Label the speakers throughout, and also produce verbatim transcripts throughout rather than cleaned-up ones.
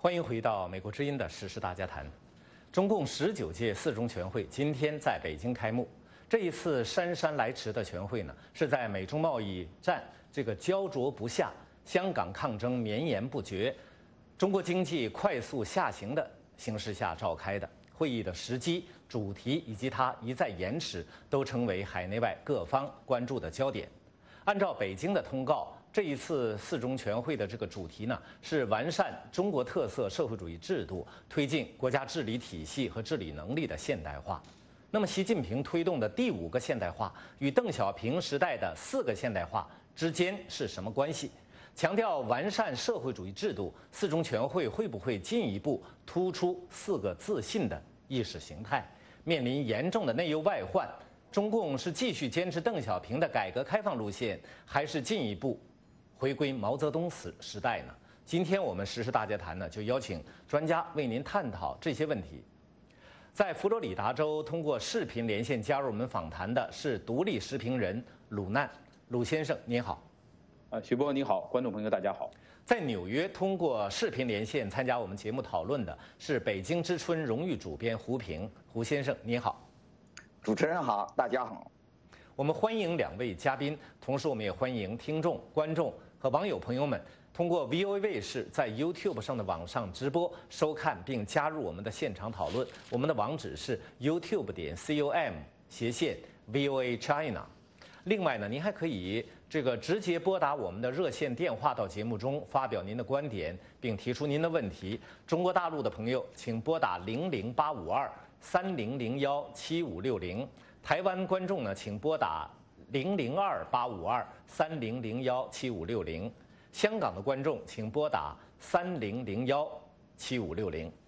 Speaker 1: 欢迎回到美国之音的时事大家谈。中共十九届四中全会今天在北京开幕。这一次姗姗来迟的全会呢，是在美中贸易战这个焦灼不下、香港抗争绵延不绝、中国经济快速下行的形势下召开的。会议的时机、主题以及它一再延迟，都成为海内外各方关注的焦点。按照北京的通告，这一次四中全会的这个主题呢，是完善中国特色社会主义制度，推进国家治理体系和治理能力的现代化。那么，习近平推动的第五个现代化与邓小平时代的四个现代化之间是什么关系？强调完善社会主义制度，四中全会会不会进一步突出四个自信的意识形态？面临严重的内忧外患，中共是继续坚持邓小平的改革开放路线，还是进一步回归毛泽东时时代呢？今天我们时事大家谈呢，就邀请专家为您探讨这些问题。在佛罗里达州通过视频连线加入我们访谈的是独立时评人鲁难，鲁先生您好。
Speaker 2: 啊，徐波你好，观众朋友大家好。
Speaker 1: 在纽约通过视频连线参加我们节目讨论的是北京之春荣誉主编胡平，胡先生您好。
Speaker 3: 主持人好，大家好。
Speaker 1: 我们欢迎两位嘉宾，同时我们也欢迎听众、观众和网友朋友们通过 V O A 卫视在 YouTube 上的网上直播收看并加入我们的现场讨论。我们的网址是 YouTube 点 com 斜线 V O A China。另外呢，您还可以这个直接拨打我们的热线电话到节目中发表您的观点，并提出您的问题。中国大陆的朋友请拨打零零八五二三零零幺七五六零，台湾观众呢请拨打零零二八五二三零零幺七五六零，香港的观众请拨打三零零幺七五六零。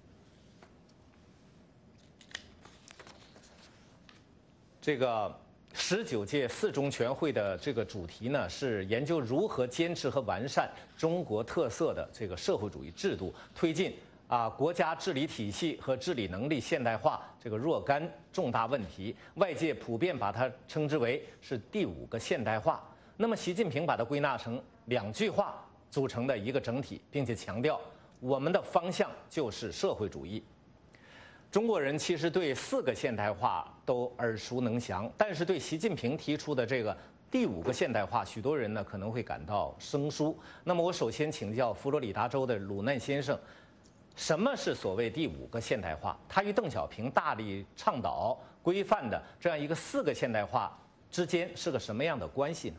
Speaker 1: 这个十九届四中全会的这个主题呢，是研究如何坚持和完善中国特色的这个社会主义制度，推进啊国家治理体系和治理能力现代化这个若干重大问题。外界普遍把它称之为是第五个现代化。那么，习近平把它归纳成两句话组成的一个整体，并且强调我们的方向就是社会主义。中国人其实对四个现代化都耳熟能详，但是对习近平提出的这个第五个现代化，许多人呢可能会感到生疏。那么我首先请教佛罗里达州的鲁难先生，什么是所谓第五个现代化？它与邓小平大力倡导规范的这样一个四个现代化之间是个什么样的关系呢？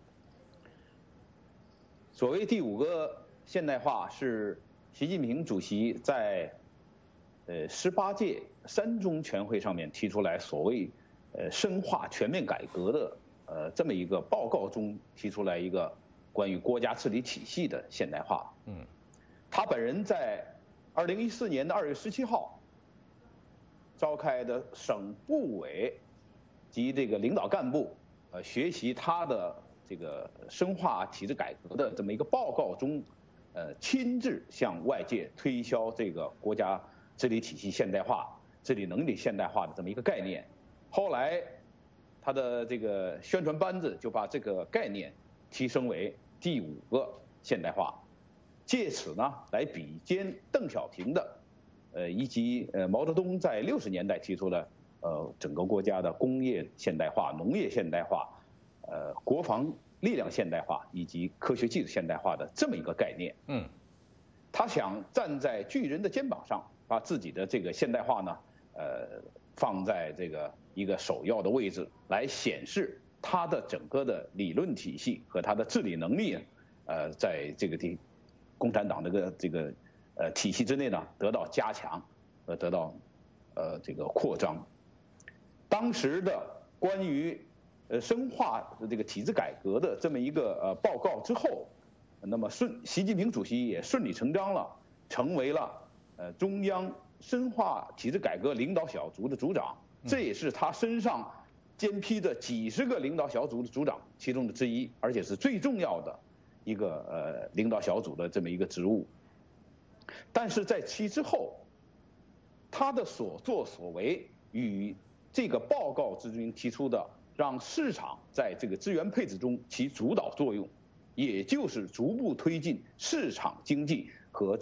Speaker 2: 所谓第五个现代化，是习近平主席在呃，十八届三中全会上面提出来所谓呃深化全面改革的呃这么一个报告中提出来一个关于国家治理体系的现代化。嗯，他本人在二零一四年的二月十七号召开的省部委及这个领导干部呃学习他的这个深化体制改革的这么一个报告中，呃亲自向外界推销这个国家治理体系现代化、治理能力现代化的这么一个概念。后来，他的这个宣传班子就把这个概念提升为第五个现代化，借此呢来比肩邓小平的，呃以及呃毛泽东在六十年代提出的呃整个国家的工业现代化、农业现代化、呃国防力量现代化以及科学技术现代化的这么一个概念。嗯，他想站在巨人的肩膀上，把自己的这个现代化呢，呃，放在这个一个首要的位置，来显示他的整个的理论体系和他的治理能力，呃，在这个地共产党这个这个呃体系之内呢，得到加强，呃，得到呃这个扩张。当时的关于呃深化这个体制改革的这么一个呃报告之后，那么顺习近平主席也顺理成章了，成为了呃中央深化体制改革领导小组的组长，这也是他身上肩披着几十个领导小组的组长其中的之一，而且是最重要的一个呃领导小组的这么一个职务。但是在其之后，他的所作所为与这个报告之中提出的让市场在这个资源配置中起主导作用，也就是逐步推进市场经济和这个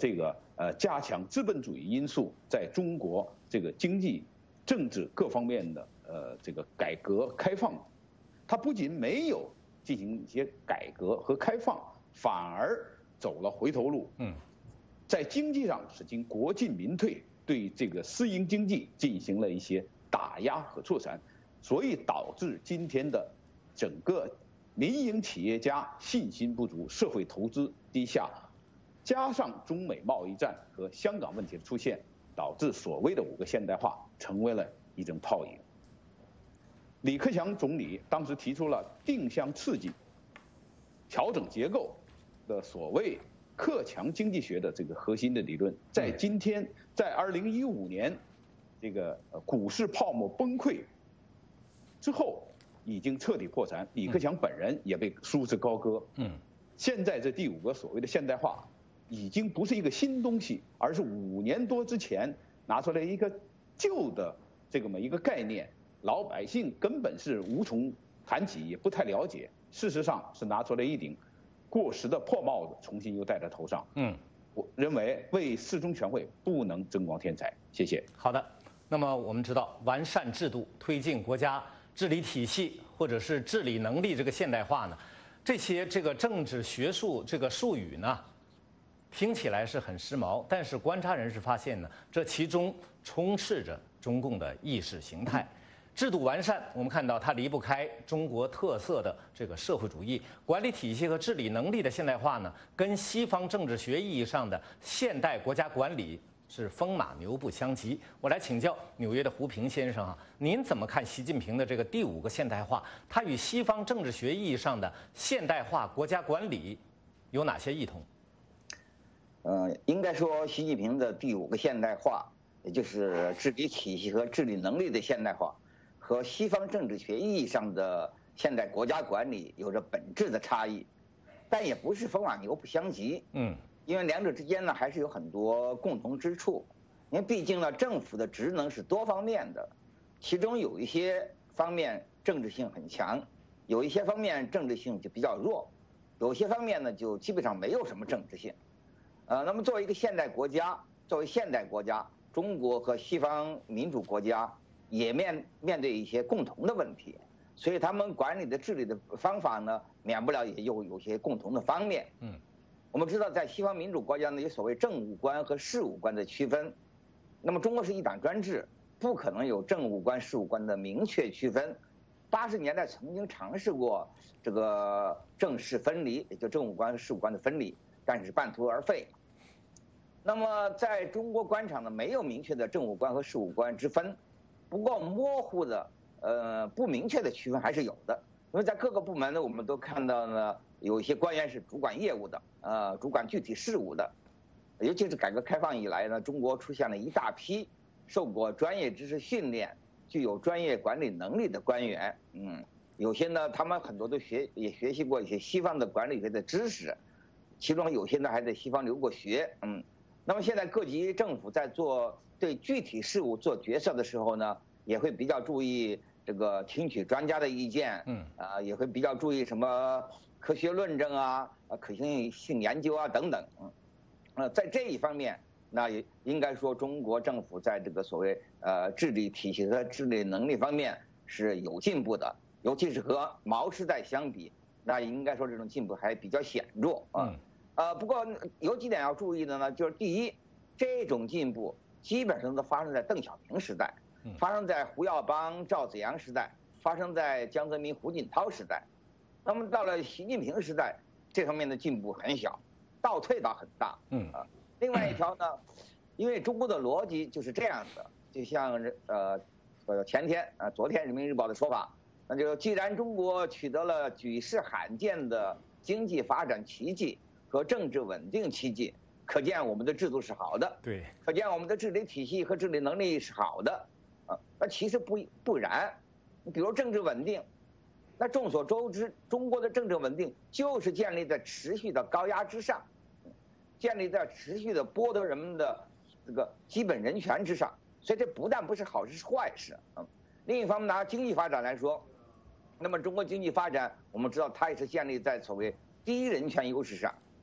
Speaker 2: 呃加强资本主义因素在中国这个经济、政治各方面的呃这个改革开放。它不仅没有进行一些改革和开放，反而走了回头路。嗯，在经济上是经国进民退，对这个私营经济进行了一些打压和挫残，所以导致今天的整个民营企业家信心不足，社会投资低下，加上中美贸易战和香港问题的出现，导致所谓的五个现代化成为了一阵泡影。李克强总理当时提出了定向刺激、调整结构的所谓克强经济学的这个核心的理论，在今天，在二零一五年这个股市泡沫崩溃之后，已经彻底破产。李克强本人也被束之高阁。嗯，现在这第五个所谓的现代化，已经不是一个新东西，而是五年多之前拿出来一个旧的这么一个概念。老百姓根本是无从谈起，也不太了解。事实上是拿出来一顶过时的破帽子，重新又戴在头上。嗯，我认为为四中全会不能增光添彩。谢谢。
Speaker 1: 好的，那么我们知道，完善制度、推进国家治理体系或者是治理能力这个现代化呢，这些这个政治学术这个术语呢，听起来是很时髦，但是观察人士发现呢，这其中充斥着中共的意识形态。制度完善，我们看到它离不开中国特色的这个社会主义管理体系和治理能力的现代化呢，跟西方政治学意义上的现代国家管理是风马牛不相及。我来请教纽约的胡平先生啊，您怎么看习近平的这个第五个现代化？它与西方政治学意义上的现代化国家管理有哪些异同？
Speaker 3: 呃，应该说，习近平的第五个现代化，也就是治理体系和治理能力的现代化，和西方政治学意义上的现代国家管理有着本质的差异，但也不是风马牛不相及。嗯，因为两者之间呢还是有很多共同之处。因为毕竟呢，政府的职能是多方面的，其中有一些方面政治性很强，有一些方面政治性就比较弱，有些方面呢就基本上没有什么政治性。呃，那么作为一个现代国家，作为现代国家，中国和西方民主国家也面面对一些共同的问题，所以他们管理的治理的方法呢，免不了也有有些共同的方面。嗯，我们知道在西方民主国家呢，有所谓政务官和事务官的区分，那么中国是一党专制，不可能有政务官事务官的明确区分。八十年代曾经尝试过这个政事分离，也就政务官事务官的分离，但是半途而废。那么在中国官场呢，没有明确的政务官和事务官之分。不过模糊的、呃不明确的区分还是有的，因为在各个部门呢，我们都看到呢，有一些官员是主管业务的，呃，主管具体事务的。尤其是改革开放以来呢，中国出现了一大批受过专业知识训练、具有专业管理能力的官员。嗯，有些呢，他们很多都学也学习过一些西方的管理学的知识，其中有些呢还在西方留过学。嗯，那么现在各级政府在做对具体事务做决策的时候呢，也会比较注意这个听取专家的意见，嗯，啊，也会比较注意什么科学论证啊、可行性研究啊等等，嗯，呃，在这一方面，那也应该说中国政府在这个所谓呃治理体系和治理能力方面是有进步的，尤其是和毛时代相比，那应该说这种进步还比较显著啊。嗯，呃，不过有几点要注意的呢，就是第一，这种进步基本上都发生在邓小平时代，发生在胡耀邦、赵紫阳时代，发生在江泽民、胡锦涛时代。那么到了习近平时代，这方面的进步很小，倒退倒很大。嗯啊，另外一条呢，因为中国的逻辑就是这样的，就像呃呃前天啊、呃、昨天人民日报的说法，那就既然中国取得了举世罕见的经济发展奇迹和政治稳定奇迹，可见我们的制度是好的，
Speaker 1: 对，
Speaker 3: 可见我们的治理体系和治理能力是好的，啊，那其实不不然。你比如政治稳定，那众所周知，中国的政治稳定就是建立在持续的高压之上，建立在持续的剥夺人们的这个基本人权之上，所以这不但不是好事，是坏事啊。另一方面，拿经济发展来说，那么中国经济发展，我们知道它也是建立在所谓低人权优势上。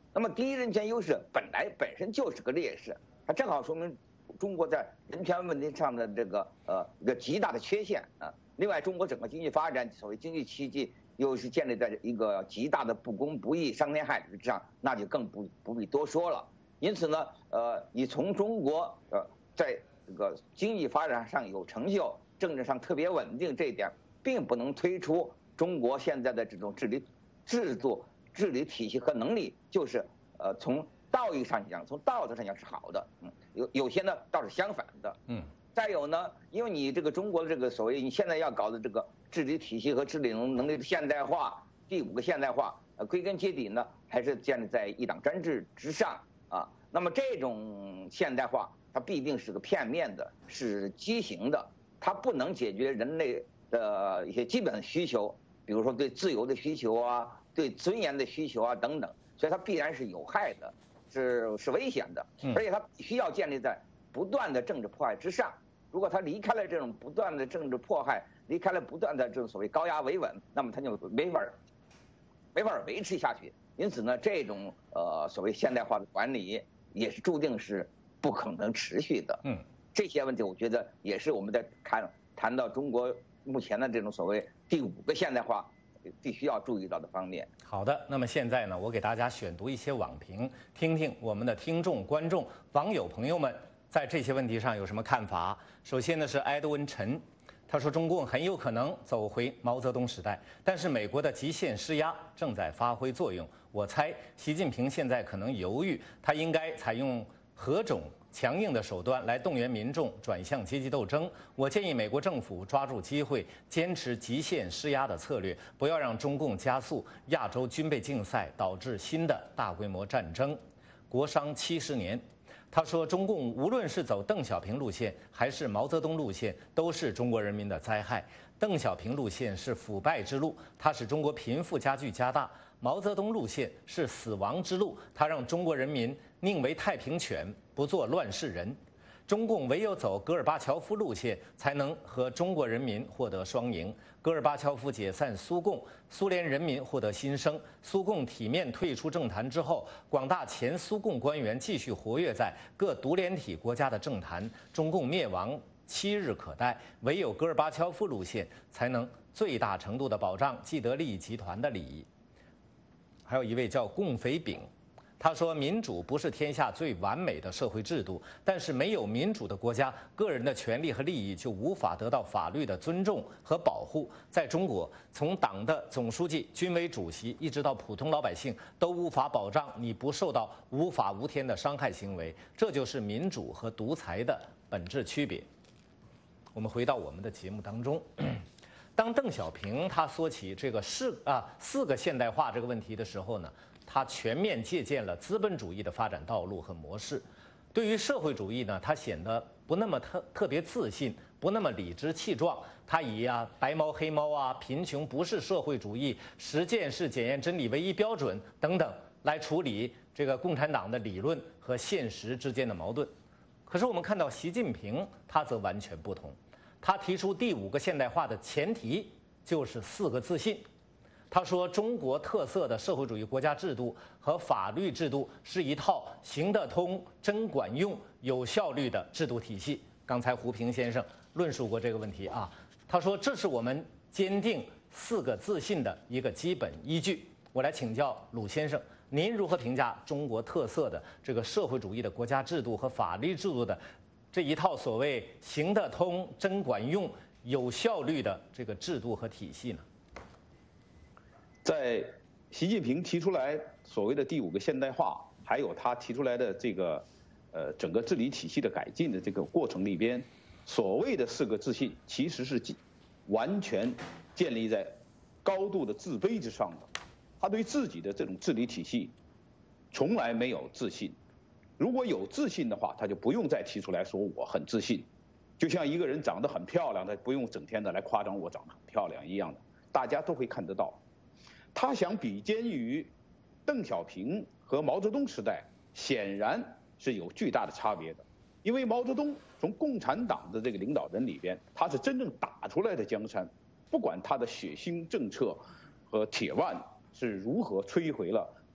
Speaker 3: 那么第一人权优势本来本身就是个劣势，它正好说明中国在人权问题上的这个呃一个极大的缺陷啊。另外，中国整个经济发展，所谓经济奇迹，又是建立在一个极大的不公不义、伤天害理之上，那就更不不必多说了。因此呢，呃，你从中国呃在这个经济发展上有成就，政治上特别稳定这一点，并不能推出中国现在的这种治理制度、治理体系和能力，就是呃从道义上讲，从道德上讲是好的，嗯，有有些呢倒是相反的，嗯。再有呢，因为你这个中国的这个所谓你现在要搞的这个治理体系和治理能能力的现代化，第五个现代化，呃，归根结底呢，还是建立在一党专制之上啊。那么这种现代化，它必定是个片面的，是畸形的，它不能解决人类的一些基本需求，比如说对自由的需求啊，对尊严的需求啊等等，所以它必然是有害的，是是危险的，而且它必须要建立在不断的政治迫害之上。如果他离开了这种不断的政治迫害，离开了不断的这种所谓高压维稳，那么他就没法没法维持下去。因此呢，这种呃所谓现代化的管理也是注定是不可能持续的。嗯，这些问题我觉得也是我们在谈谈到中国目前的这种所谓第五个现代化必须要注意到的方面。
Speaker 1: 好的，那么现在呢，我给大家选读一些网评，听听我们的听众、观众、网友朋友们在这些问题上有什么看法？首先呢是埃德温陈，他说中共很有可能走回毛泽东时代，但是美国的极限施压正在发挥作用。我猜习近平现在可能犹豫，他应该采用何种强硬的手段来动员民众转向阶级斗争。我建议美国政府抓住机会，坚持极限施压的策略，不要让中共加速亚洲军备竞赛，导致新的大规模战争。国殇七十年。他说，中共无论是走邓小平路线还是毛泽东路线，都是中国人民的灾害。邓小平路线是腐败之路，它使中国贫富加剧加大；毛泽东路线是死亡之路，它让中国人民宁为太平犬，不做乱世人。中共唯有走戈尔巴乔夫路线，才能和中国人民获得双赢。戈尔巴乔夫解散苏共，苏联人民获得新生。苏共体面退出政坛之后，广大前苏共官员继续活跃在各独联体国家的政坛，中共灭亡期日可待。唯有戈尔巴乔夫路线，才能最大程度地保障既得利益集团的利益。还有一位叫共匪丙。他说，民主不是天下最完美的社会制度，但是没有民主的国家，个人的权利和利益就无法得到法律的尊重和保护。在中国，从党的总书记、军委主席一直到普通老百姓，都无法保障你不受到无法无天的伤害行为，这就是民主和独裁的本质区别。我们回到我们的节目当中。当邓小平他说起这个四啊四个现代化这个问题的时候呢，他全面借鉴了资本主义的发展道路和模式。对于社会主义呢，他显得不那么特特别自信，不那么理直气壮。他以啊白猫黑猫啊，贫穷不是社会主义，实践是检验真理唯一标准等等来处理这个共产党的理论和现实之间的矛盾。可是我们看到习近平他则完全不同。他提出第五个现代化的前提就是四个自信。他说，中国特色的社会主义国家制度和法律制度是一套行得通、真管用、有效率的制度体系。刚才胡平先生论述过这个问题啊，他说这是我们坚定四个自信的一个基本依据。我来请教鲁先生，您如何评价中国特色的这个社会主义的国家制度和法律制度的这一套所谓行得通、真管用、有效率的这个制度和体系呢？
Speaker 2: 在习近平提出来所谓的第五个现代化，还有他提出来的这个呃整个治理体系的改进的这个过程里边，所谓的四个自信，其实是完全建立在高度的自卑之上的。他对自己的这种治理体系从来没有自信。如果有自信的话，他就不用再提出来说我很自信。就像一个人长得很漂亮，他不用整天的来夸张我长得很漂亮一样的，大家都会看得到。他想比肩于邓小平和毛泽东时代，显然是有巨大的差别的。因为毛泽东从共产党的这个领导人里边，他是真正打出来的江山，不管他的血腥政策和铁腕是如何摧毁了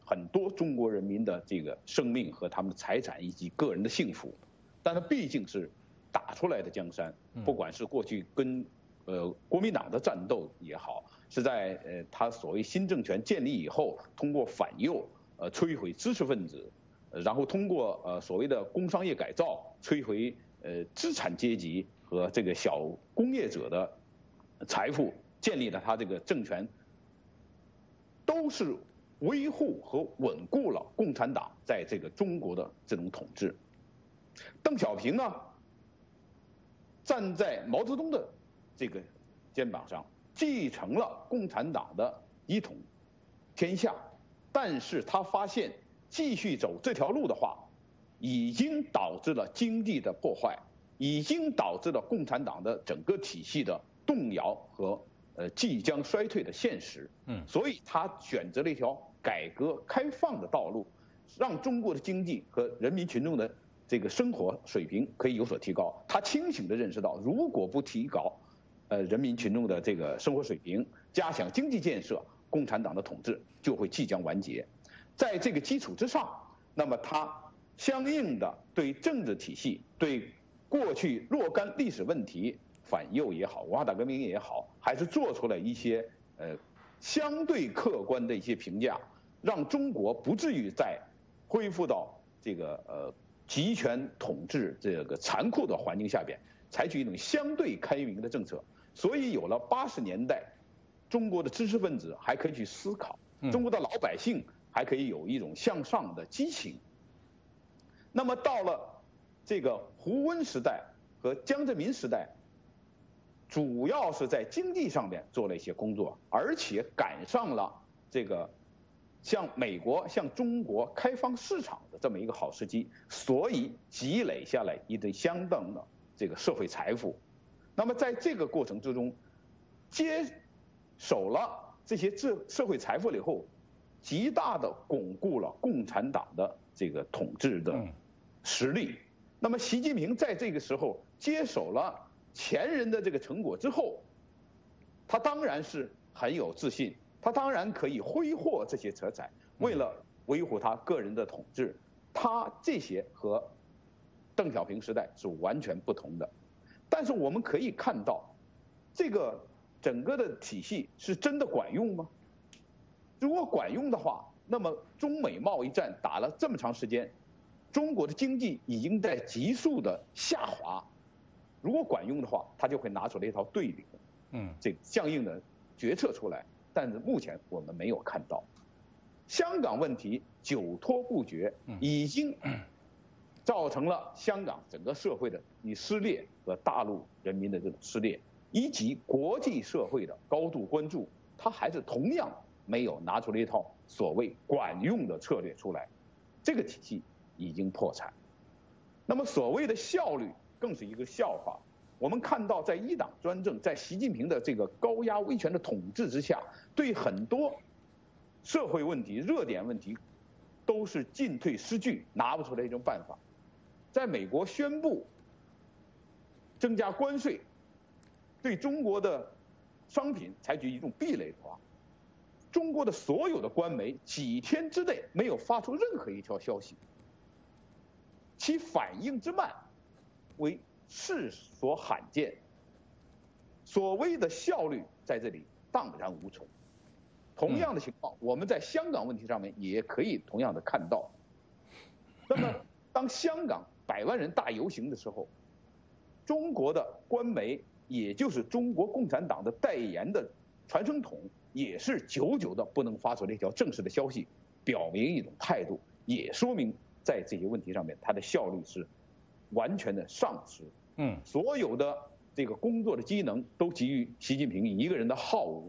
Speaker 2: 很多中国人民的这个生命和他们的财产以及个人的幸福，但它毕竟是打出来的江山，不管是过去跟呃国民党的战斗也好，是在呃他所谓新政权建立以后，通过反右呃摧毁知识分子，然后通过呃所谓的工商业改造摧毁呃资产阶级和这个小工业者的财富，建立了他这个政权，都是维护和稳固了共产党在这个中国的这种统治。邓小平呢，站在毛泽东的这个肩膀上，继承了共产党的一统天下，但是他发现继续走这条路的话，已经导致了经济的破坏，已经导致了共产党的整个体系的动摇和呃即将衰退的现实。嗯，所以他选择了一条改革开放的道路，让中国的经济和人民群众的这个生活水平可以有所提高。他清醒地认识到，如果不提高呃人民群众的这个生活水平，加强经济建设，共产党的统治就会即将完结。在这个基础之上，那么他相应的对政治体系、对过去若干历史问题，反右也好，文化大革命也好，还是做出了一些呃相对客观的一些评价，让中国不至于再恢复到这个呃集权统治这个残酷的环境下边，采取一种相对开明的政策。所以有了八十年代，中国的知识分子还可以去思考，中国的老百姓还可以有一种向上的激情。那么到了这个胡温时代和江泽民时代，主要是在经济上面做了一些工作，而且赶上了这个向美国、向中国开放市场的这么一个好时机，所以积累下来一堆相当的这个社会财富。那么在这个过程之中，接手了这些社社会财富了以后，极大的巩固了共产党的这个统治的实力。那么习近平在这个时候接手了前人的这个成果之后，他当然是很有自信，他当然可以挥霍这些财产，为了维护他个人的统治。他这些和邓小平时代是完全不同的。但是我们可以看到，这个整个的体系是真的管用吗？如果管用的话，那么中美贸易战打了这么长时间，中国的经济已经在急速的下滑。如果管用的话，他就会拿出来一套对比，嗯，这相应的决策出来。但是目前我们没有看到。香港问题久拖不决，已经造成了香港整个社会的以撕裂和大陆人民的这种撕裂，以及国际社会的高度关注，他还是同样没有拿出了一套所谓管用的策略出来，这个体系已经破产。那么所谓的效率更是一个笑话。我们看到，在一党专政，在习近平的这个高压威权的统治之下，对很多社会问题、热点问题，都是进退失据，拿不出来一种办法。在美国宣布增加关税，对中国的商品采取一种壁垒化，中国的所有的官媒几天之内没有发出任何一条消息，其反应之慢为世所罕见。所谓的效率在这里荡然无存。同样的情况，我们在香港问题上面也可以同样的看到。那么，当香港百万人大游行的时候，中国的官媒，也就是中国共产党的代言的传声筒，也是久久的不能发出一条正式的消息，表明一种态度，也说明在这些问题上面，它的效率是完全的丧失。嗯，所有的这个工作的机能都基于习近平一个人的好恶。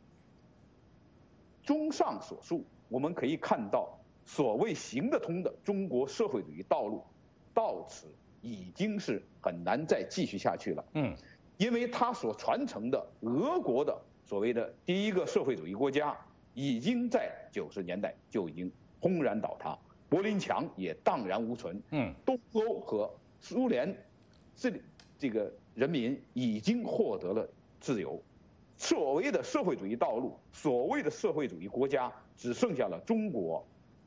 Speaker 2: 综上所述，我们可以看到，所谓行得通的中国社会主义道路，到此已经是很难再继续下去了。嗯，因为它所传承的俄国的所谓的第一个社会主义国家，已经在九十年代就已经轰然倒塌，柏林墙也荡然无存。嗯，东欧和苏联这这个人民已经获得了自由。所谓的社会主义道路，所谓的社会主义国家，只剩下了中国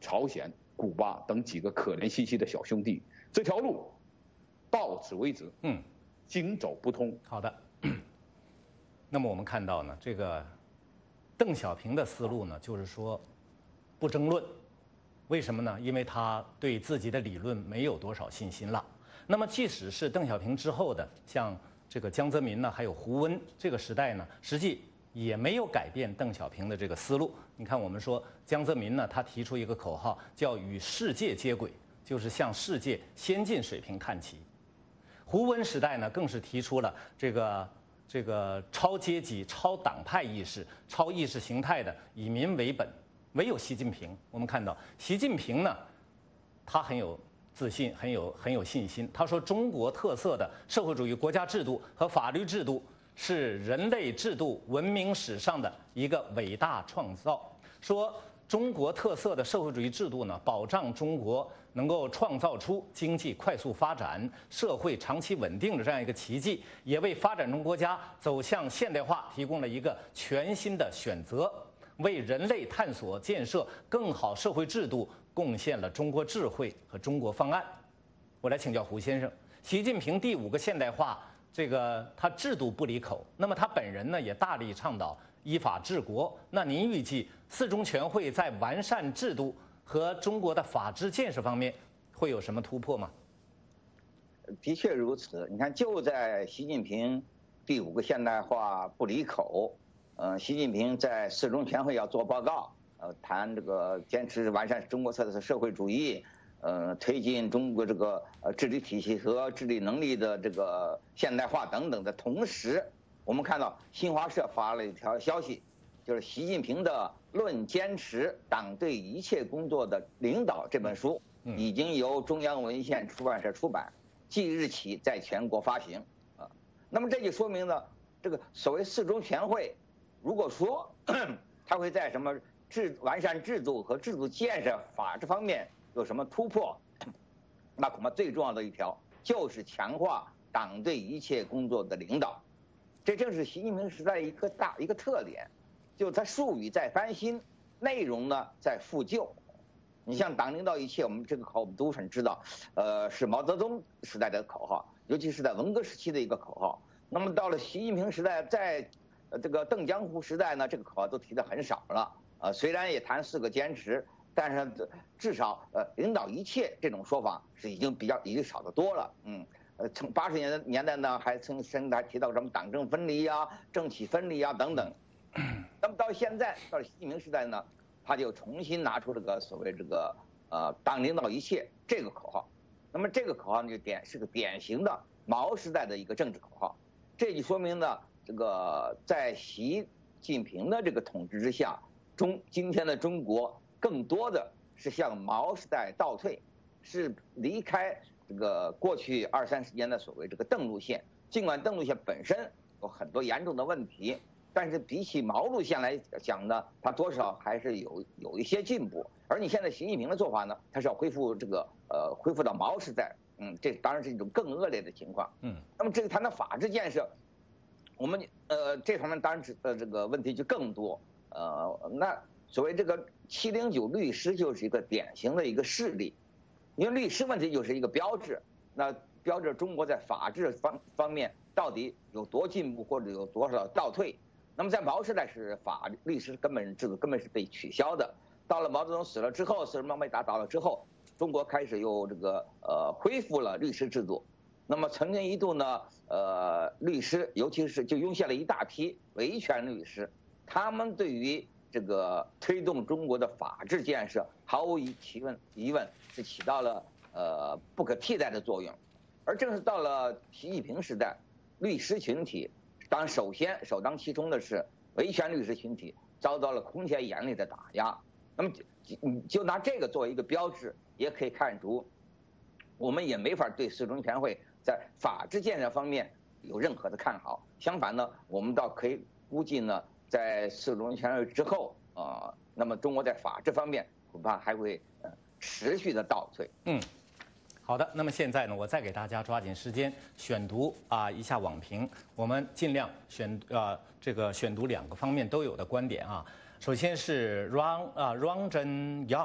Speaker 2: 朝鲜、古巴等几个可怜兮兮的小兄弟。这条路到此为止，嗯，经走不通。
Speaker 1: 好的。那么我们看到呢，这个邓小平的思路呢，就是说不争论。为什么呢？因为他对自己的理论没有多少信心了。那么即使是邓小平之后的像这个江泽民呢，还有胡温这个时代呢，实际也没有改变邓小平的这个思路。你看，我们说江泽民呢，他提出一个口号叫与世界接轨，就是向世界先进水平看齐。胡温时代呢，更是提出了这个这个超阶级、超党派意识、超意识形态的以民为本。唯有习近平，我们看到习近平呢，他很有自信，很有很有信心。他说，中国特色的社会主义国家制度和法律制度是人类制度文明史上的一个伟大创造。说中国特色的社会主义制度呢，保障中国能够创造出经济快速发展、社会长期稳定的这样一个奇迹，也为发展中国家走向现代化提供了一个全新的选择。为人类探索建设更好社会制度贡献了中国智慧和中国方案。我来请教胡先生，习近平第五个现代化，这个他制度不离口，那么他本人呢也大力倡导依法治国。那您预计四中全会在完善制度和中国的法治建设方面会有什么突破吗？
Speaker 3: 的确如此。你看，就在习近平第五个现代化不离口。呃，习近平在四中全会要做报告，呃，谈这个坚持完善中国特色社会主义，呃，推进中国这个呃治理体系和治理能力的这个现代化等等的同时，我们看到新华社发了一条消息，就是习近平的《论坚持党对一切工作的领导》这本书已经由中央文献出版社出版，即日起在全国发行啊。那么这就说明呢，这个所谓四中全会。如果说他会在什么制完善制度和制度建设、法治方面有什么突破，那恐怕最重要的一条就是强化党对一切工作的领导。这正是习近平时代一个大一个特点，就是他术语在翻新，内容呢在复旧。你像党领导一切，我们这个口号我们都很知道，呃，是毛泽东时代的口号，尤其是在文革时期的一个口号。那么到了习近平时代，在呃，这个邓江湖时代呢，这个口号都提的很少了。呃，虽然也谈四个坚持，但是至少呃领导一切这种说法是已经比较已经少得多了。嗯，呃，从八十年代年代呢，还曾甚至还提到什么党政分离呀、政企分离呀等等。那么到现在到了习近平时代呢，他就重新拿出这个所谓这个呃党领导一切这个口号。那么这个口号呢，就典是个典型的毛时代的一个政治口号。这就说明呢。这个在习近平的这个统治之下，中今天的中国更多的是向毛时代倒退，是离开这个过去二三十年的所谓这个邓路线。尽管邓路线本身有很多严重的问题，但是比起毛路线来讲呢，它多少还是有有一些进步。而你现在习近平的做法呢，它是要恢复这个呃恢复到毛时代，嗯，这当然是一种更恶劣的情况。嗯，那么这个谈到法治建设。我们呃这方面当然呃这个问题就更多，呃那所谓这个七零九律师就是一个典型的一个事例，因为律师问题就是一个标志，那标志中国在法治方方面到底有多进步或者有多少倒退。那么在毛时代是法律师根本制度根本是被取消的，到了毛泽东死了之后，四人帮被打倒了之后，中国开始又这个呃恢复了律师制度。那么曾经一度呢，呃，律师尤其是就涌现了一大批维权律师，他们对于这个推动中国的法治建设，毫无疑问疑问是起到了呃不可替代的作用。而正是到了习近平时代，律师群体，当然首先首当其冲的是维权律师群体遭到了空前严厉的打压。那么你就拿这个作为一个标志，也可以看出，我们也没法对四中全会在法治建设方面有任何的看好。相反呢，我们倒可以估计呢，在四中全会之后啊、呃，那么中国在法治方面恐怕还会呃持续的倒退。
Speaker 1: 嗯，好的。那么现在呢，我再给大家抓紧时间选读啊一下网评，我们尽量选啊这个选读两个方面都有的观点啊。首先是 Ron 啊 Ranjan Young。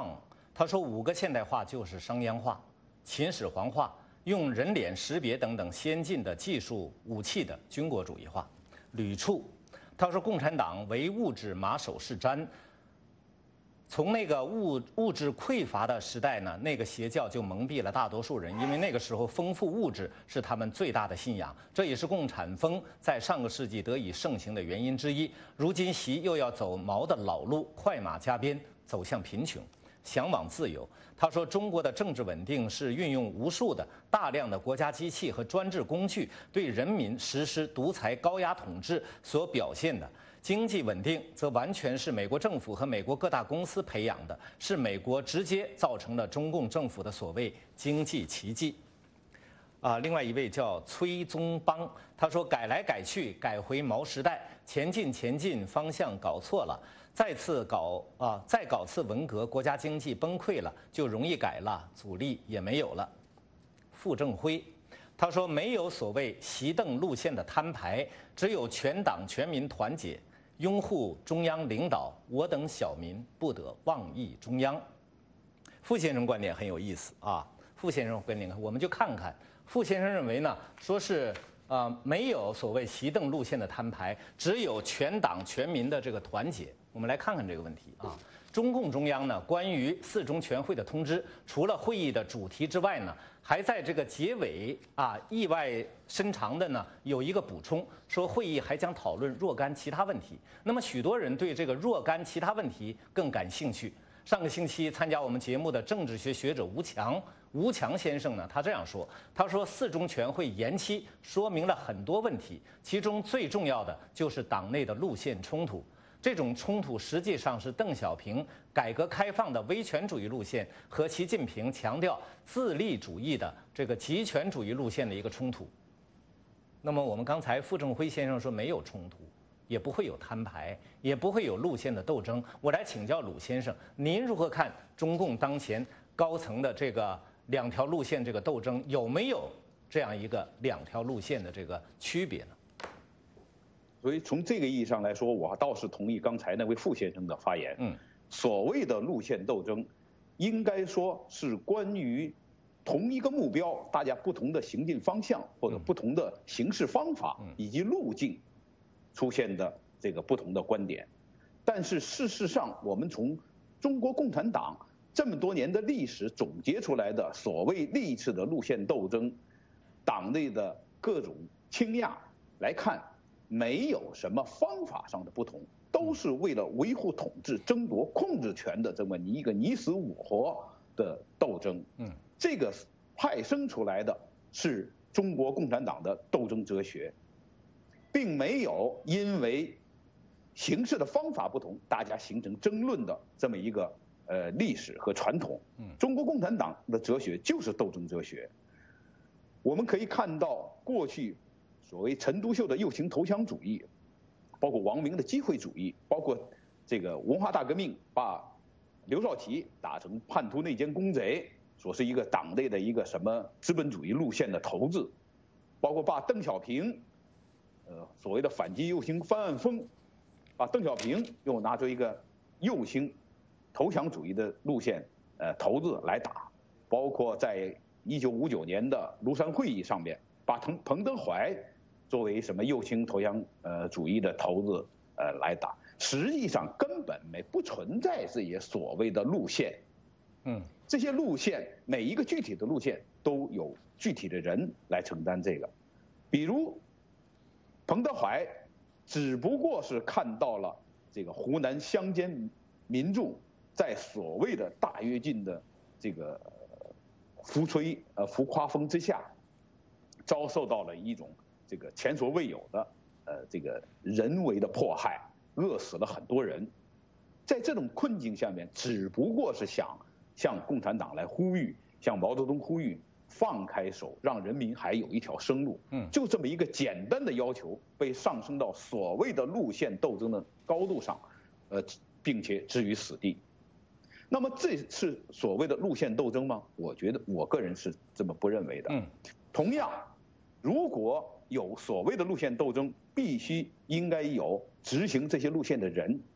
Speaker 1: 他说五个现代化就是商鞅化、秦始皇化，用人脸识别等等先进的技术武器的军国主义化。吕处，他说共产党唯物质马首是瞻。从那个物物质匮乏的时代呢，那个邪教就蒙蔽了大多数人，因为那个时候丰富物质是他们最大的信仰，这也是共产风在上个世纪得以盛行的原因之一。如今习又要走毛的老路，快马加鞭，走向贫穷，向往自由。他说，中国的政治稳定是运用无数的大量的国家机器和专制工具，对人民实施独裁高压统治所表现的。经济稳定则完全是美国政府和美国各大公司培养的，是美国直接造成了中共政府的所谓经济奇迹。啊，另外一位叫崔宗邦，他说改来改去，改回毛时代，前进前进，方向搞错了，再次搞啊，再搞次文革，国家经济崩溃了，就容易改了，阻力也没有了。傅政辉。他说，没有所谓习邓路线的摊牌，只有全党全民团结，拥护中央领导，我等小民不得妄议中央。傅先生观点很有意思啊，傅先生观点，我们就看看傅先生认为呢，说是呃没有所谓习邓路线的摊牌，只有全党全民的这个团结。我们来看看这个问题啊。中共中央呢，关于四中全会的通知，除了会议的主题之外呢，还在这个结尾啊意外深长的呢有一个补充，说会议还将讨论若干其他问题。那么许多人对这个若干其他问题更感兴趣。上个星期参加我们节目的政治学学者吴强，吴强先生呢，他这样说，他说四中全会延期说明了很多问题，其中最重要的就是党内的路线冲突。这种冲突实际上是邓小平改革开放的威权主义路线和习近平强调自立主义的这个极权主义路线的一个冲突。那么我们刚才傅政辉先生说没有冲突，也不会有摊牌，也不会有路线的斗争。我来请教鲁先生，您如何看中共当前高层的这个两条路线这个斗争，有没有这样一个两条路线的这个区别呢？
Speaker 2: 所以从这个意义上来说，我倒是同意刚才那位傅先生的发言。嗯，所谓的路线斗争，应该说是关于同一个目标，大家不同的行进方向或者不同的行事方法以及路径出现的这个不同的观点。但是事实上，我们从中国共产党这么多年的历史总结出来的所谓历次的路线斗争，党内的各种倾轧来看，没有什么方法上的不同，都是为了维护统治、争夺控制权的这么一个你死我活的斗争。嗯，这个派生出来的是中国共产党的斗争哲学，并没有因为形式的方法不同，大家形成争论的这么一个呃历史和传统。嗯，中国共产党的哲学就是斗争哲学。我们可以看到过去所谓陈独秀的右倾投降主义，包括王明的机会主义，包括这个文化大革命把刘少奇打成叛徒内奸公贼，说是一个党内的一个什么资本主义路线的头子，包括把邓小平，呃所谓的反击右倾翻案风，把邓小平又拿出一个右倾投降主义的路线呃头子来打，包括在一九五九年的庐山会议上面，把彭彭德怀作为什么右倾投降呃主义的头子呃来打，实际上根本没不存在这些所谓的路线。嗯，这些路线每一个具体的路线都有具体的人来承担这个，比如彭德怀只不过是看到了这个湖南乡间民众在所谓的大跃进的这个浮吹呃浮夸风之下，遭受到了一种这个前所未有的呃这个人为的迫害，饿死了很多人。在这种困境下面，只不过是想向共产党来呼吁，向毛泽东呼吁，放开手，让人民还有一条生路。嗯，就这么一个简单的要求，被上升到所谓的路线斗争的高度上，呃，并且置于死地。那么这是所谓的路线斗争吗？我觉得我个人是这么不认为的。嗯，同样，如果有所谓的路线斗争，必须应该有执行这些路线的人。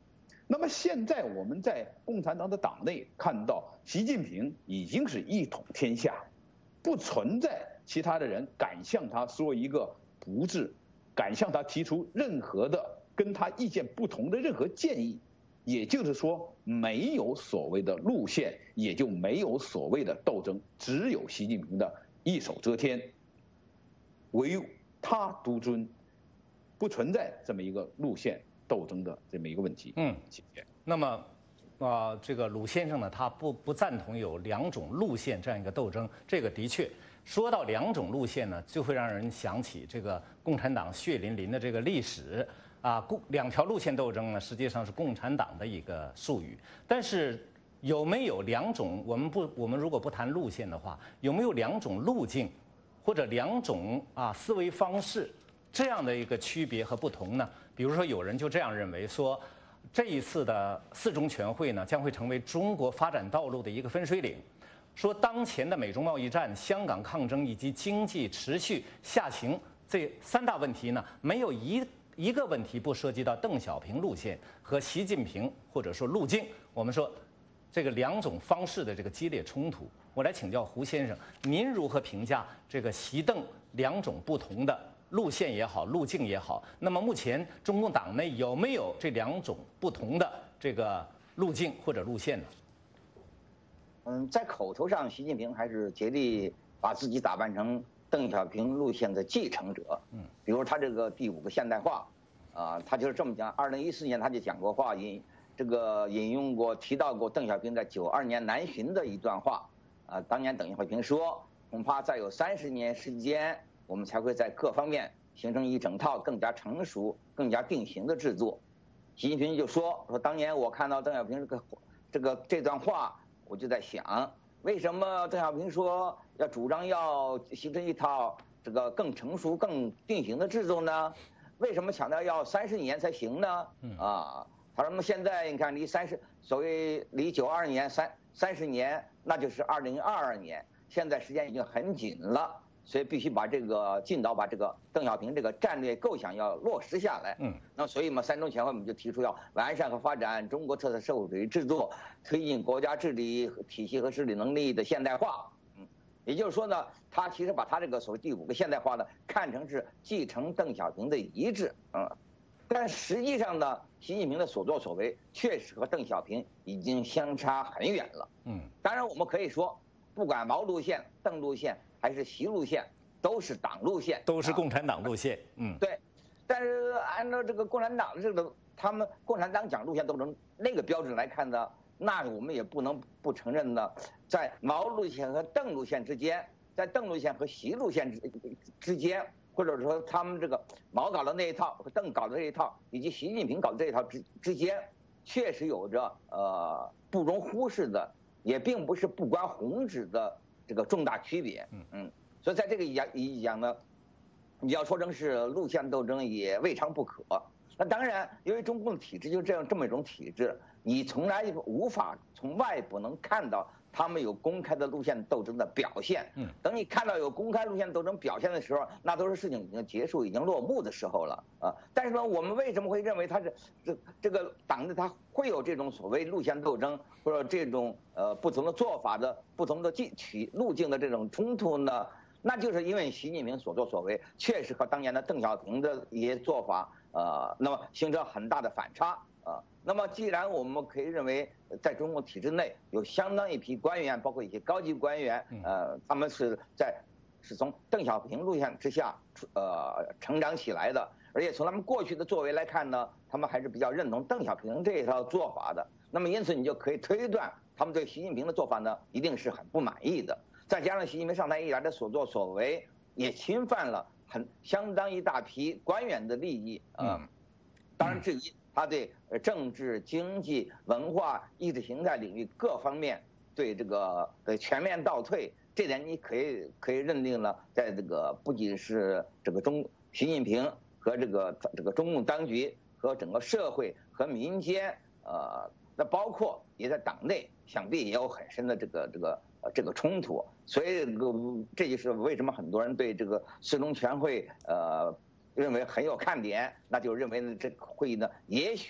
Speaker 2: 那么现在我们在共产党的党内看到，习近平已经是一统天下，不存在其他的人敢向他说一个不字，敢向他提出任何的跟他意见不同的任何建议。也就是说，没有所谓的路线，也就没有所谓的斗争，只有习近平的一手遮天，唯他独尊，不存在这么一个路线斗争的这么一个问题。
Speaker 1: 嗯，谢谢。那么，啊、呃，这个鲁先生呢，他不不赞同有两种路线这样一个斗争。这个的确，说到两种路线呢，就会让人想起这个共产党血淋淋的这个历史。啊，共两条路线斗争呢，实际上是共产党的一个术语。但是有没有两种？我们不，我们如果不谈路线的话，有没有两种路径，或者两种啊思维方式这样的一个区别和不同呢？比如说，有人就这样认为说，这一次的四中全会呢，将会成为中国发展道路的一个分水岭。说当前的美中贸易战、香港抗争以及经济持续下行这三大问题呢，没有一。一个问题不涉及到邓小平路线和习近平或者说路径，我们说这个两种方式的这个激烈冲突。我来请教胡先生，您如何评价这个习邓两种不同的路线也好，路径也好？那么目前中共党内有没有这两种不同的这个路径或者路线呢？
Speaker 3: 嗯，在口头上，习近平还是竭力把自己打扮成邓小平路线的继承者，嗯，比如他这个第五个现代化，啊，他就是这么讲。二零一四年他就讲过话，引这个引用过提到过邓小平在九二年南巡的一段话，啊，当年邓小平说，恐怕再有三十年时间，我们才会在各方面形成一整套更加成熟、更加定型的制度。习近平就说说，当年我看到邓小平这个这个这段话，我就在想，为什么邓小平说要主张要形成一套这个更成熟、更定型的制度呢？为什么强调要三十年才行呢？啊，他说：“那么现在你看，离三十，所谓离九二年三三十年，那就是二零二二年，现在时间已经很紧了，所以必须把这个尽早把这个邓小平这个战略构想要落实下来。嗯，那所以嘛，三中全会我们就提出要完善和发展中国特色社会主义制度，推进国家治理体系和治理能力的现代化。嗯，也就是说呢，他其实把他这个所谓第五个现代化呢，看成是继承邓小平的遗志。嗯，但实际上呢，习近平的所作所为确实和邓小平已经相差很远了。嗯，当然我们可以说，不管毛路线、邓路线还是习路线，都是党路线，
Speaker 1: 都是共产党路线。嗯，
Speaker 3: 对。但是按照这个共产党的这个他们共产党讲路线斗争那个标准来看呢，那我们也不能不承认呢，在毛路线和邓路线之间，在邓路线和习路线之之间，或者说他们这个毛搞的那一套和邓搞的这一套，以及习近平搞的这一套之之间，确实有着呃不容忽视的，也并不是不关宏旨的这个重大区别。嗯嗯，所以在这个讲一讲呢，你要说成是路线斗争也未尝不可。那当然，由于中共的体制就这样这么一种体制，你从来无法从外部能看到他们有公开的路线斗争的表现。嗯，等你看到有公开路线斗争表现的时候，那都是事情已经结束、已经落幕的时候了啊。但是呢，我们为什么会认为他是这这个党内他会有这种所谓路线斗争，或者这种呃不同的做法的不同的进取路径的这种冲突呢？那就是因为习近平所作所为确实和当年的邓小平的一些做法，呃，那么形成很大的反差啊。那么既然我们可以认为，在中国体制内有相当一批官员，包括一些高级官员，呃，他们是在是从邓小平路线之下，呃，成长起来的，而且从他们过去的作为来看呢，他们还是比较认同邓小平这一套做法的。那么因此你就可以推断，他们对习近平的做法呢，一定是很不满意的。再加上习近平上台以来的所作所为，也侵犯了很相当一大批官员的利益。嗯，当然至于他对政治、经济、文化、意识形态领域各方面对这个的全面倒退，这点你可以可以认定了，在这个不仅是这个中习近平和这个这个中共当局和整个社会和民间，呃，那包括也在党内，想必也有很深的这个这个。这个冲突，所以这个这就是为什么很多人对这个四中全会呃认为很有看点，那就认为呢这个会议呢也许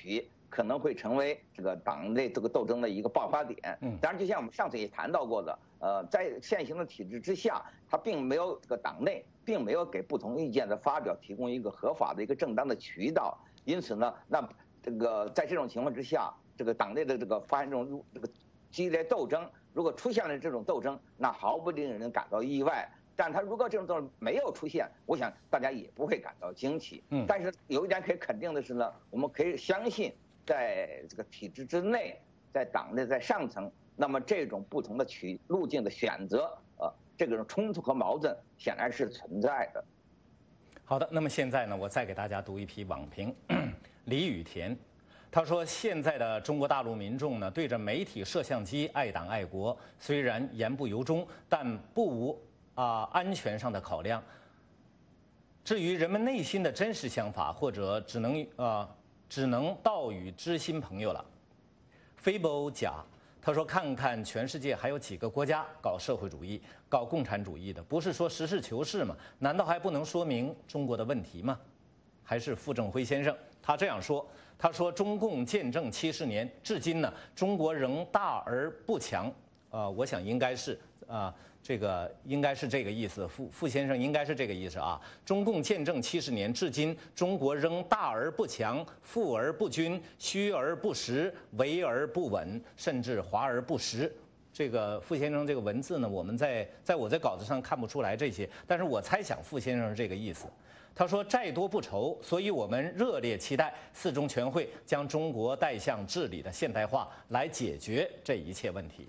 Speaker 3: 可能会成为这个党内这个斗争的一个爆发点。嗯，当然，就像我们上次也谈到过的，呃，在现行的体制之下，它并没有这个党内并没有给不同意见的发表提供一个合法的一个正当的渠道。因此呢，那这个在这种情况之下，这个党内的这个发生这种这个激烈斗争，如果出现了这种斗争，那毫不令人感到意外。但他如果这种斗争没有出现，我想大家也不会感到惊奇。嗯，但是有一点可以肯定的是呢，我们可以相信，在这个体制之内，在党内，在上层，那么这种不同的取路径的选择，呃，这种冲突和矛盾显然是存在的。
Speaker 1: 好的，那么现在呢，我再给大家读一批网评。李雨田，他说，现在的中国大陆民众呢，对着媒体摄像机爱党爱国，虽然言不由衷，但不无啊、呃、安全上的考量。至于人们内心的真实想法，或者只能啊、呃、只能道与知心朋友了。菲波甲，他说，看看全世界还有几个国家搞社会主义、搞共产主义的，不是说实事求是吗？难道还不能说明中国的问题吗？还是傅政辉先生，他这样说，他说，中共建政七十年，至今呢，中国仍大而不强。呃，我想应该是啊、呃，这个应该是这个意思。傅傅先生应该是这个意思啊。中共建政七十年，至今中国仍大而不强，富而不均，虚而不实，为而不稳，甚至华而不实。这个傅先生这个文字呢，我们在在我在稿子上看不出来这些，但是我猜想傅先生是这个意思。他说，债多不愁，所以我们热烈期待四中全会将中国带向治理的现代化，来解决这一切问题。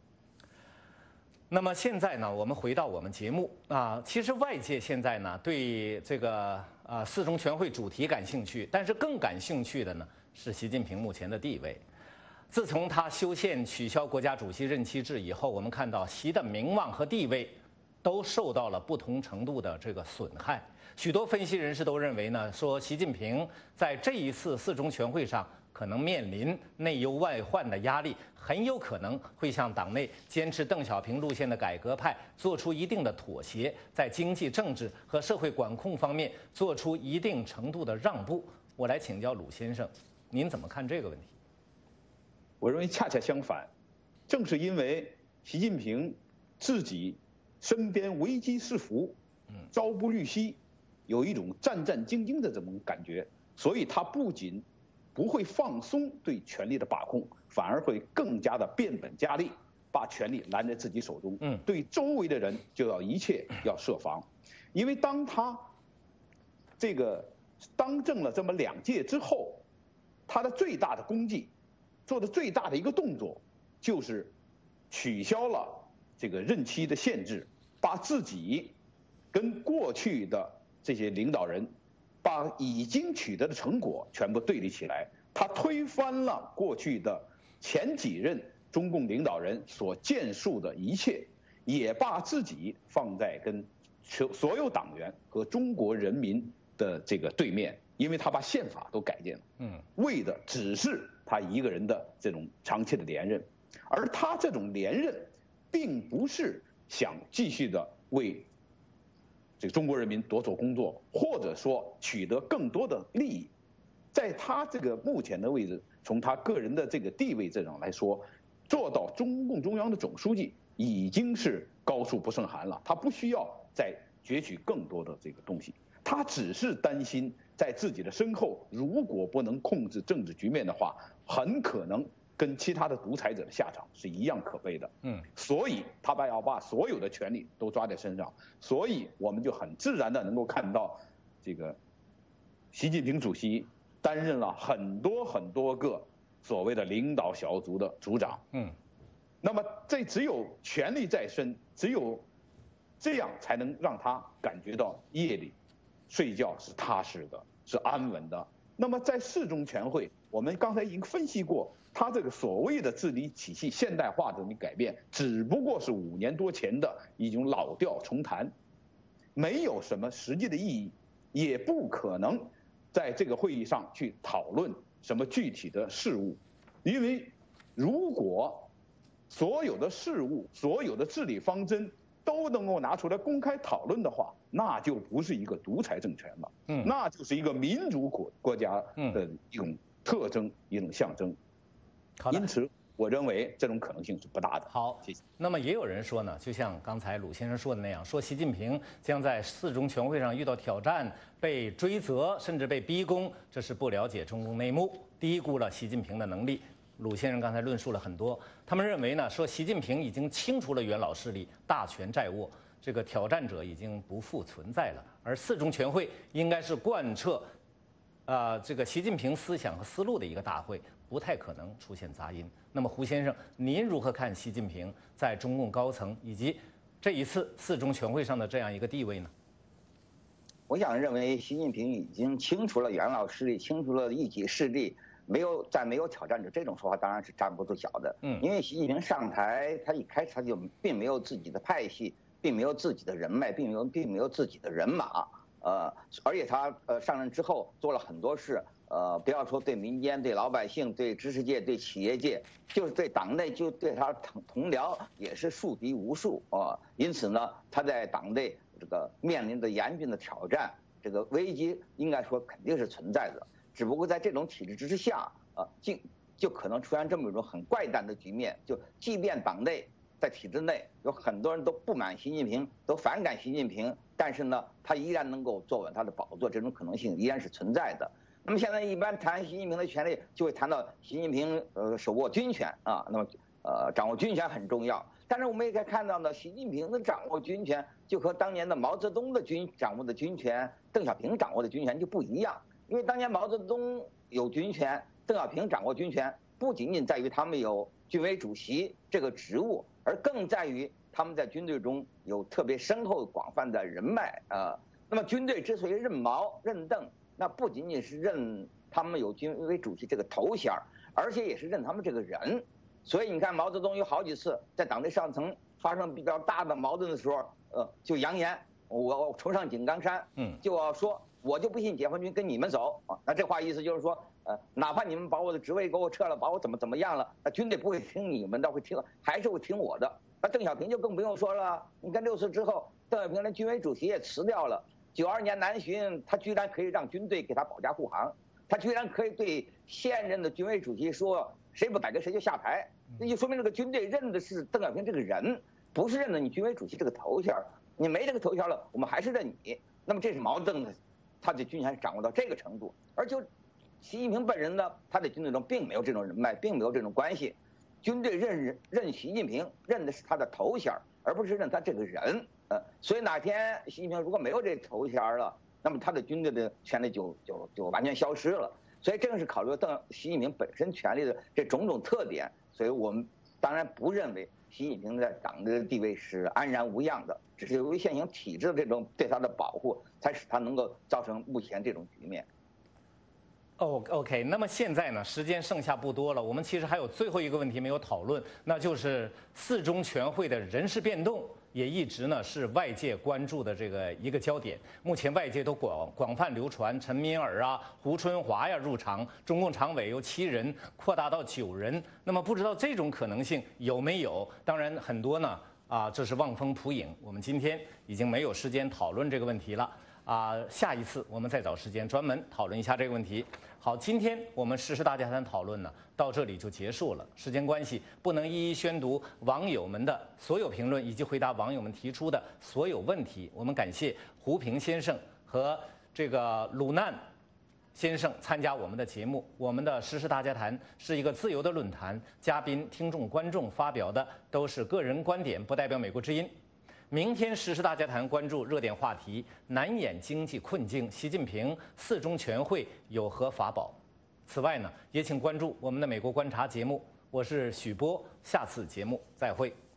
Speaker 1: 那么现在呢，我们回到我们节目啊，其实外界现在呢对这个啊四中全会主题感兴趣，但是更感兴趣的呢是习近平目前的地位。自从他修宪取消国家主席任期制以后，我们看到习的名望和地位都受到了不同程度的这个损害。许多分析人士都认为呢，说习近平在这一次四中全会上可能面临内忧外患的压力，很有可能会向党内坚持邓小平路线的改革派做出一定的妥协，在经济、政治和社会管控方面做出一定程度的让步。我来请教鲁先生，您怎么看这个问题？
Speaker 2: 我认为恰恰相反，正是因为习近平自己身边危机四伏，朝不虑夕，有一种战战兢兢的这种感觉，所以他不仅不会放松对权力的把控，反而会更加的变本加厉，把权力揽在自己手中。嗯，对周围的人就要一切要设防，因为当他这个当政了这么两届之后，他的最大的功绩，做的最大的一个动作，就是取消了这个任期的限制，把自己跟过去的这些领导人，把已经取得的成果全部对立起来，他推翻了过去的前几任中共领导人所建树的一切，也把自己放在跟所有党员和中国人民的这个对面，因为他把宪法都改变了，嗯，为的只是他一个人的这种长期的连任，而他这种连任，并不是想继续的为这个中国人民多做工作，或者说取得更多的利益。在他这个目前的位置，从他个人的这个地位这种来说，做到中共中央的总书记已经是高处不胜寒了，他不需要再攫取更多的这个东西，他只是担心在自己的身后，如果不能控制政治局面的话，很可能跟其他的独裁者的下场是一样可悲的。嗯，所以他把要把所有的权力都抓在身上，所以我们就很自然的能够看到，这个习近平主席担任了很多很多个所谓的领导小组的组长。嗯，那么这只有权力在身，只有这样才能让他感觉到夜里睡觉是踏实的，是安稳的。那么在四中全会，我们刚才已经分析过，他这个所谓的治理体系现代化的改变，只不过是五年多前的一种老调重弹，没有什么实际的意义，也不可能在这个会议上去讨论什么具体的事务，因为如果所有的事务、所有的治理方针都能够拿出来公开讨论的话，那就不是一个独裁政权了，嗯，那就是一个民主国国家的一种特征、一种象征。因此，我认为这种可能性是不大的。
Speaker 1: 好，
Speaker 2: 谢谢。
Speaker 1: 那么也有人说呢，就像刚才鲁先生说的那样，说习近平将在四中全会上遇到挑战，被追责，甚至被逼宫，这是不了解中共内幕，低估了习近平的能力。鲁先生刚才论述了很多，他们认为呢，说习近平已经清除了元老势力，大权在握，这个挑战者已经不复存在了，而四中全会应该是贯彻，呃，这个习近平思想和思路的一个大会，不太可能出现杂音。那么胡先生，您如何看习近平在中共高层以及这一次四中全会上的这样一个地位呢？
Speaker 3: 我想认为习近平已经清除了元老势力，清除了异己势力。没有在没有挑战者，这种说法当然是站不住脚的。嗯，因为习近平上台，他一开始他就并没有自己的派系，并没有自己的人脉，并没有并没有自己的人马。呃，而且他呃上任之后做了很多事，呃，不要说对民间、对老百姓、对知识界、对企业界，就是对党内，就对他同同僚也是树敌无数啊、呃。因此呢，他在党内这个面临着严峻的挑战，这个危机应该说肯定是存在的。只不过在这种体制之下，啊，就就可能出现这么一种很怪诞的局面，就即便党内在体制内有很多人都不满习近平，都反感习近平，但是呢，他依然能够坐稳他的宝座，这种可能性依然是存在的。那么现在一般谈习近平的权利，就会谈到习近平呃手握军权啊，那么呃掌握军权很重要。但是我们也可以看到呢，习近平的掌握军权就和当年的毛泽东的军掌握的军权，邓小平掌握的军权就不一样。因为当年毛泽东有军权，邓小平掌握军权，不仅仅在于他们有军委主席这个职务，而更在于他们在军队中有特别深厚广泛的人脉啊、呃。那么军队之所以认毛认邓，那不仅仅是认他们有军委主席这个头衔，而且也是认他们这个人。所以你看，毛泽东有好几次在党内上层发生比较大的矛盾的时候，呃，就扬言我冲上井冈山，嗯，就要说。我就不信解放军跟你们走啊！那这话意思就是说，呃，哪怕你们把我的职位给我撤了，把我怎么怎么样了，那军队不会听你们的，会听，还是会听我的。那邓小平就更不用说了，你看六四之后，邓小平连军委主席也辞掉了。九二年南巡，他居然可以让军队给他保驾护航，他居然可以对现任的军委主席说，谁不改革谁就下台。那就说明这个军队认的是邓小平这个人，不是认的你军委主席这个头衔。你没这个头衔了，我们还是认你。那么这是毛邓的。他的军权掌握到这个程度，而就习近平本人呢，他在军队中并没有这种人脉，并没有这种关系。军队认认习近平，认的是他的头衔，而不是认他这个人。呃，所以哪天习近平如果没有这头衔了，那么他的军队的权力就就就完全消失了。所以正是考虑到习近平本身权力的这种种特点，所以我们当然不认为习近平在党内的地位是安然无恙的，只是由于现行体制的这种对他的保护，才使他能够造成目前这种局面。
Speaker 1: 哦 ，OK， 那么现在呢，时间剩下不多了，我们其实还有最后一个问题没有讨论，那就是四中全会的人事变动，也一直呢是外界关注的这个一个焦点。目前外界都广广泛流传陈敏尔啊、胡春华呀入常，中共常委由七人扩大到九人。那么不知道这种可能性有没有？当然很多呢啊，这是望风捕影。我们今天已经没有时间讨论这个问题了啊，下一次我们再找时间专门讨论一下这个问题。好，今天我们时事大家谈讨论呢，到这里就结束了。时间关系，不能一一宣读网友们的所有评论以及回答网友们提出的所有问题。我们感谢胡平先生和这个鲁难先生参加我们的节目。我们的时事大家谈是一个自由的论坛，嘉宾、听众、观众发表的都是个人观点，不代表美国之音。明天时事大家谈关注热点话题：难掩经济困境，习近平四中全会有何法宝？此外呢，也请关注我们的美国观察节目。我是许波，下次节目再会。